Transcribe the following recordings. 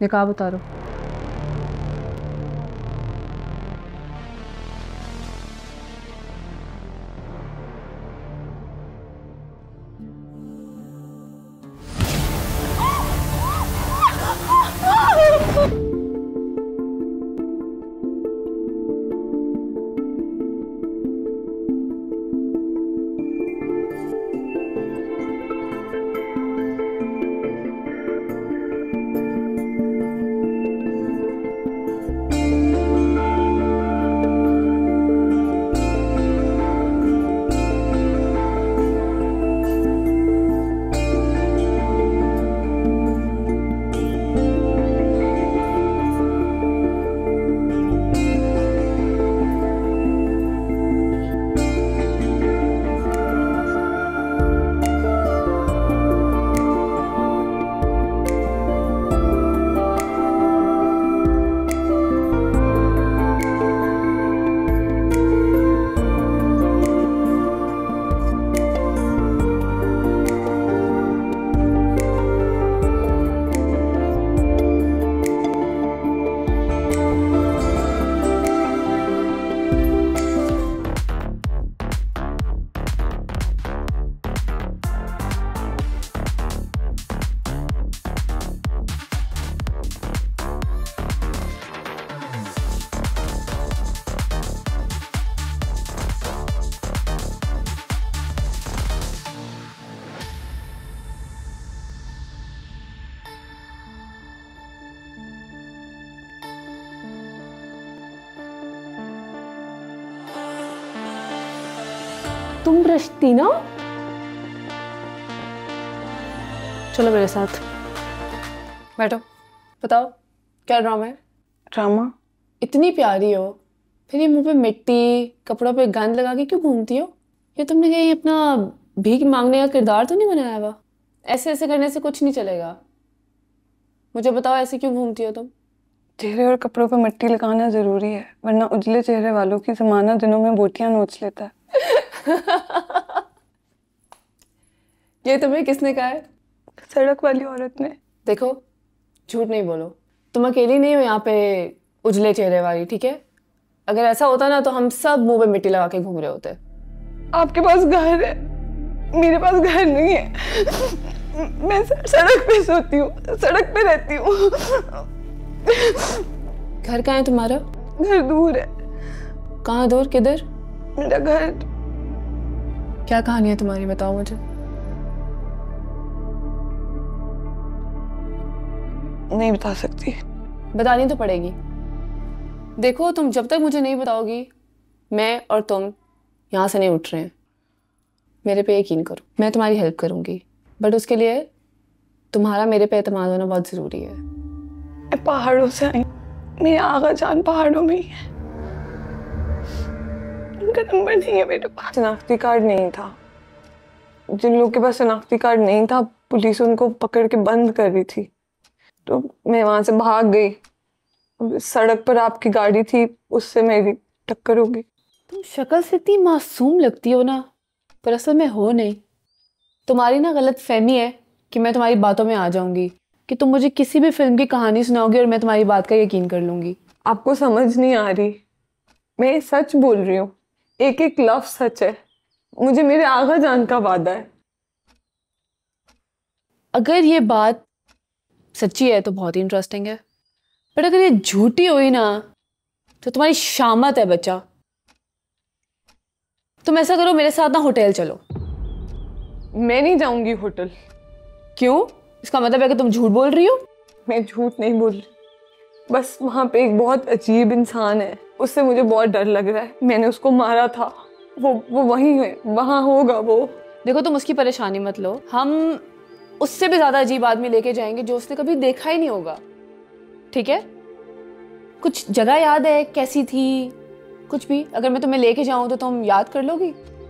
निकाह उतारो। तुम रश्ती ना? चलो मेरे साथ बैठो। बताओ क्या ड्रामा है? ड्रामा? इतनी प्यारी हो, फिर ये मुंह पे मिट्टी, कपड़ों पे गंद लगा के क्यों घूमती हो? ये तुमने कहीं अपना भीख मांगने का किरदार तो नहीं बनाया हुआ? ऐसे ऐसे करने से कुछ नहीं चलेगा। मुझे बताओ ऐसे क्यों घूमती हो तुम? चेहरे और कपड़ों पर मिट्टी लगाना जरूरी है, वरना उजले चेहरे वालों की जमाना दिनों में बोटियां नोच लेता है। ये तुम्हें किसने कहा है? सड़क वाली औरत ने। देखो झूठ नहीं बोलो, तुम अकेली नहीं हो यहाँ पे उजले चेहरे वाली, ठीक है? अगर ऐसा होता ना तो हम सब मुंह पे मिट्टी लगा के घूम रहे होते। आपके पास घर है, मेरे पास घर नहीं है। मैं सड़क पे सोती हूँ, सड़क पे रहती हूँ। घर कहाँ है तुम्हारा? घर दूर है। कहाँ दूर? किधर? मेरा घर। क्या कहानी है तुम्हारी, बताओ मुझे। नहीं बता सकती। बतानी तो पड़ेगी। देखो तुम जब तक मुझे नहीं बताओगी, मैं और तुम यहाँ से नहीं उठ रहे हैं। मेरे पे यकीन करो, मैं तुम्हारी हेल्प करूँगी, बट उसके लिए तुम्हारा मेरे पे एतमाद होना बहुत ज़रूरी है। मैं पहाड़ों से आई, मेरे आगा जान पहाड़ों में ही है। उनका नंबर नहीं है मेरे पास। शनाख्ती कार्ड नहीं था। जिन लोगों के पास शनाख्ती कार्ड नहीं था, पुलिस उनको पकड़ के बंद कर रही थी, तो मैं वहां से भाग गई। सड़क पर आपकी गाड़ी थी, उससे मेरी टक्कर हो गई। तुम शक्ल से इतनी मासूम लगती हो ना, पर असल में हो नहीं। तुम्हारी ना गलत फहमी है कि मैं तुम्हारी बातों में आ जाऊंगी, कि तुम मुझे किसी भी फिल्म की कहानी सुनाओगी और मैं तुम्हारी बात का यकीन कर लूंगी। आपको समझ नहीं आ रही, मैं सच बोल रही हूँ। एक एक लफ्ज सच है। मुझे मेरे आगा जान का वादा है। अगर ये बात सच्ची है तो बहुत ही इंटरेस्टिंग है, बट अगर ये झूठी हुई ना तो तुम्हारी शामत है बच्चा। तुम ऐसा करो, मेरे साथ ना होटल चलो। मैं नहीं जाऊंगी होटल। क्यों? इसका मतलब है कि तुम झूठ बोल रही हो? मैं झूठ नहीं बोल रही, बस वहां पे एक बहुत अजीब इंसान है, उससे मुझे बहुत डर लग रहा है। मैंने उसको मारा था, वो वहीं है, वहां होगा वो। देखो तुम उसकी परेशानी मत लो, हम उससे भी ज्यादा अजीब आदमी लेके जाएंगे जो उसने कभी देखा ही नहीं होगा, ठीक है? कुछ जगह याद है कैसी थी? कुछ भी अगर मैं तुम्हें लेके जाऊं तो तुम याद कर लोगी?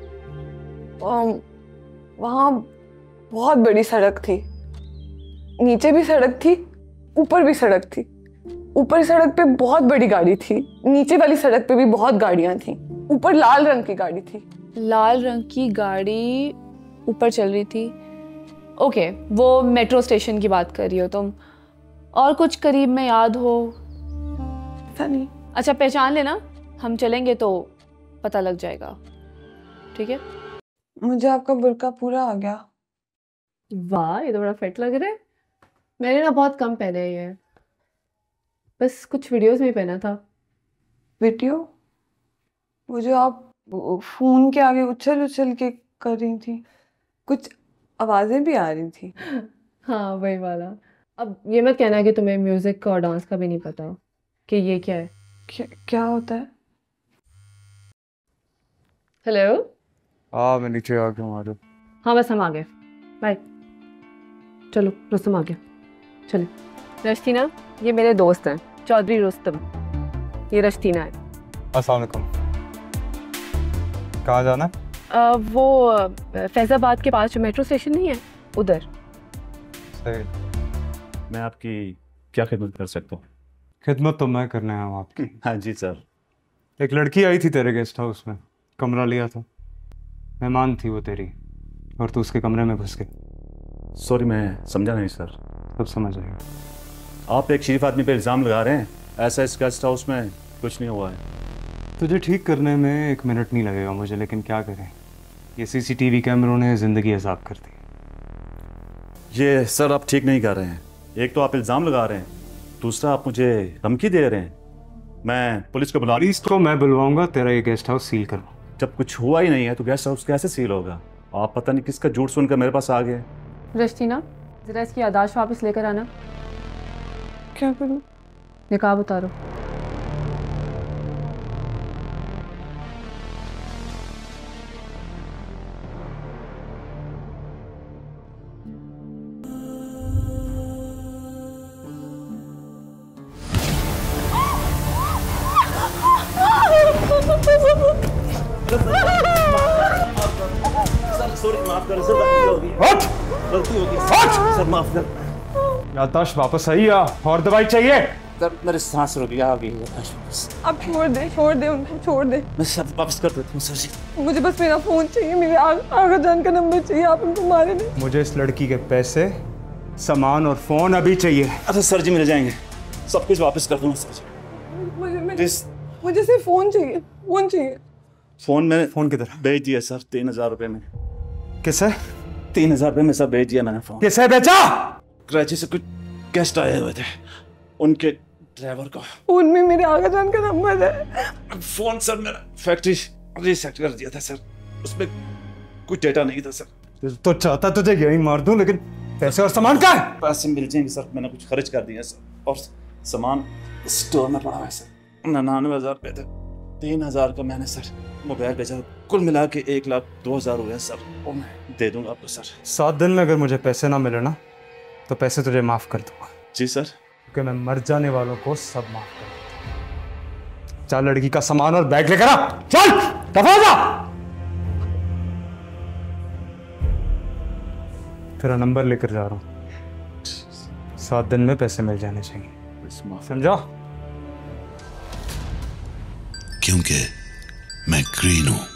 वहां बहुत बड़ी सड़क थी, नीचे भी सड़क थी, ऊपर भी सड़क थी। ऊपर सड़क पे बहुत बड़ी गाड़ी थी, नीचे वाली सड़क पे भी बहुत गाड़ियां थी। ऊपर लाल रंग की गाड़ी थी। लाल रंग की गाड़ी ऊपर चल रही थी? ओके, वो मेट्रो स्टेशन की बात कर रही हो तुम। और कुछ करीब में याद हो? पता नहीं। अच्छा पहचान लेना, हम चलेंगे तो पता लग जाएगा, ठीक है? मुझे आपका बुर्का पूरा आ गया। वाह, ये तो बड़ा फिट लग रहा है। मैंने ना बहुत कम पहना है ये, बस कुछ वीडियोस में पहना था। वीडियो? वो जो आप फोन के आगे उछल उछल के कर रही थी, कुछ आवाजें भी आ रही थी। हाँ वही वाला। अब ये मत कहना कि तुम्हें म्यूजिक और डांस का भी नहीं पता कि ये क्या है। क्या होता है? हेलो। हाँ मैं नीचे आ गया हूँ। हाँ बस हम आ गए, बाय। चलो रुस्तम आ गया, चलो। रश्तीना, ये मेरे दोस्त हैं, चौधरी रुस्तम। ये रश्तीना है। अस्सलाम वालेकुम। कहाँ जाना है? वो फैजाबाद के पास जो मेट्रो स्टेशन नहीं है, उधर। सही। मैं आपकी क्या खिदमत कर सकता हूँ? खिदमत तो मैं करने आया हूँ आपकी। हाँ जी सर। एक लड़की आई थी तेरे गेस्ट हाउस में, कमरा लिया था, मेहमान थी वो तेरी, और तू उसके कमरे में घुस गई। सॉरी मैं समझा नहीं सर। सब समझ आएगा। आप एक शरीफ आदमी पे इल्ज़ाम लगा रहे हैं, ऐसा इस गेस्ट हाउस में कुछ नहीं हुआ है। तुझे ठीक करने में 1 मिनट नहीं लगेगा मुझे, लेकिन क्या करें, ये CCTV कैमरों ने ज़िंदगी अजाब कर दी। ये सर आप ठीक नहीं कर रहे हैं। एक तो आप इल्ज़ाम लगा रहे हैं, दूसरा आप मुझे धमकी दे रहे हैं। मैं पुलिस को बुला पुलिस को मैं बुलवाऊंगा, तेरा ये गेस्ट हाउस सील करो। जब कुछ हुआ ही नहीं है तो गेस्ट हाउस कैसे सील होगा? आप पता नहीं किसका झूठ सुनकर मेरे पास आ गए। रश्तीना, जरा इसकी यादाश्त वापस लेकर आना। क्या करूं? निकाब उतारो। याददाश्त वापस आई या और दवाई चाहिए? सर मेरे सांस रुक गया अभी। अब छोड़ दे उनको, छोड़ दे। मैं सब वापस कर देता हूँ सर जी। मुझे बस मेरा फोन चाहिए, मेरे आगा जान का नंबर चाहिए। आप उनको मारे नहीं। मुझे इस लड़की के पैसे, सामान और फोन अभी चाहिए। अच्छा सर जी मिल जाएंगे, सब कुछ वापस कर दूंगा सर जी। मुझे सिर्फ फोन चाहिए, फोन चाहिए। फोन मैंने फोन किधर? भेज दिया सर, 3000 रुपये में। किसे? 3000 रुपये में सब भेज दिया मैंने। फोन किसे बेचा? कराची से कुछ गेस्ट आए हुए थे, उनके ड्राइवर का। फोन में मेरे आगा जान का नंबर है। फोन सर मेरा फैक्ट्री रीसेट कर दिया था सर, उसमें कुछ डेटा नहीं था सर। तो चाहता तुझे यही मार दूं, लेकिन पैसे और सामान कहाँ है? पैसे मिल जाएंगे सर, मैंने कुछ खर्च कर दिया सर, और सामान स्टोर में पड़ा हुआ है सर। 99,000 रुपये थे, 3,000 का मैंने सर मोबाइल बेचा, कुल मिला के 1,02,000 हुए सर। वो मैं दे दूंगा आपको सर। 7 दिन में अगर मुझे पैसे ना मिले ना, तो पैसे तुझे माफ कर दूंगा। जी सर। क्योंकि मैं मर जाने वालों को सब माफ कर देता हूं। चल लड़की का सामान और बैग लेकर आ, चल दफा जा। तेरा नंबर लेकर जा रहा हूं, 7 दिन में पैसे मिल जाने चाहिए, समझा? क्योंकि मैं ग्रीन हूं।